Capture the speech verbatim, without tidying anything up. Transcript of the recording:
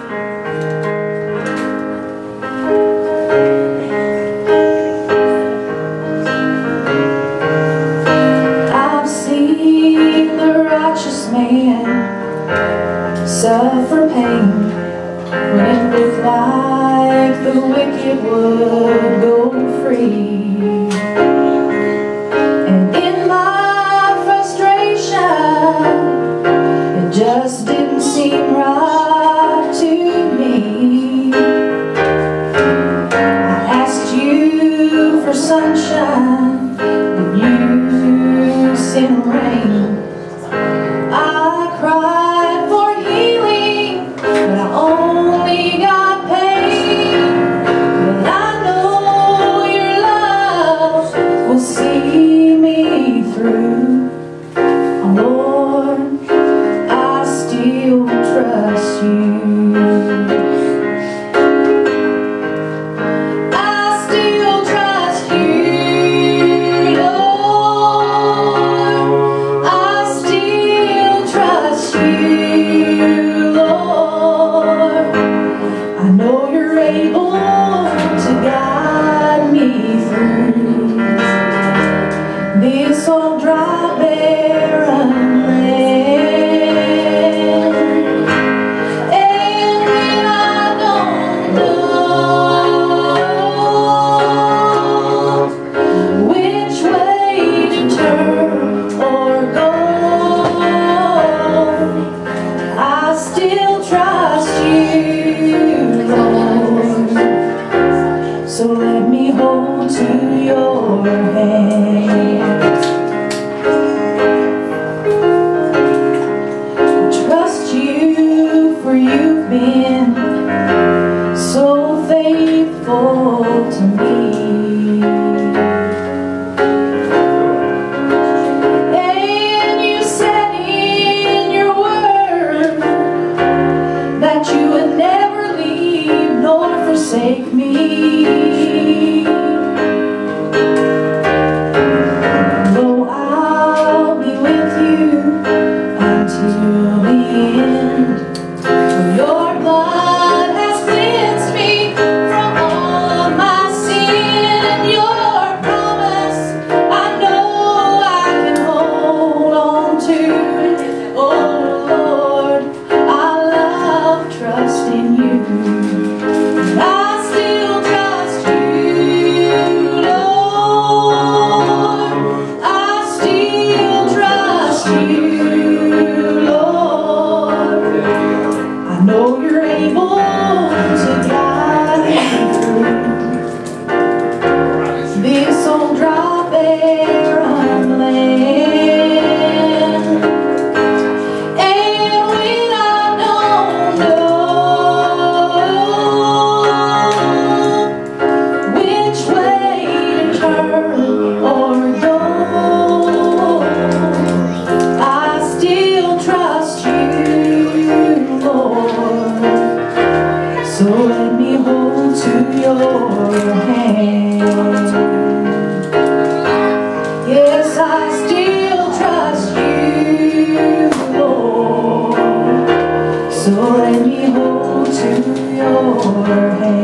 I've seen the righteous man suffer pain when it looked like the wicked would go free. And in my frustration, it just didn't seem right to me. I asked you for sunshine, and you sent rain. I cried for healing, but I only got pain. But I know your love will see me through. Lord, I still trust you. I still trust you, Lord. I still trust you, Lord. I know you're able to guide me through this old dry barren land. And when I don't know which way to turn or go, I still trust you, Lord. So let me hold to your hand. Trust you, for you've been so faithful to me. And you said in your word that you would never leave nor forsake me. Though I'll be with you until the end, for your blood has cleansed me from all of my sin. And your promise I know I can hold on to. Oh Lord, I love trusting you. I still trust you, Lord. I still trust you, Lord. I know you're able to guide me through this old dry barren land. And when I don't know which way to turn or go, I still trust you, Lord. So let me hold to your hand. Yes, I still trust you, Lord. So let me hold to your hand.